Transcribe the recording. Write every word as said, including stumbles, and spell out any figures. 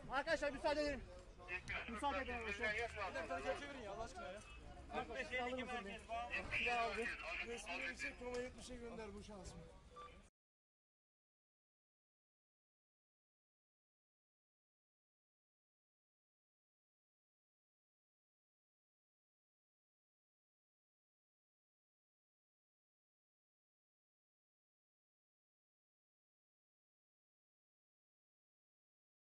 Arkadaşlar müsaade edin. Müsaade edin arkadaşlar. Telefonları çevirin ya Allah aşkına ya. kırk beş elli iki merkez bağlı. Silah aldı. Resmini çek, Roma yetmişe gönder bu şansımı.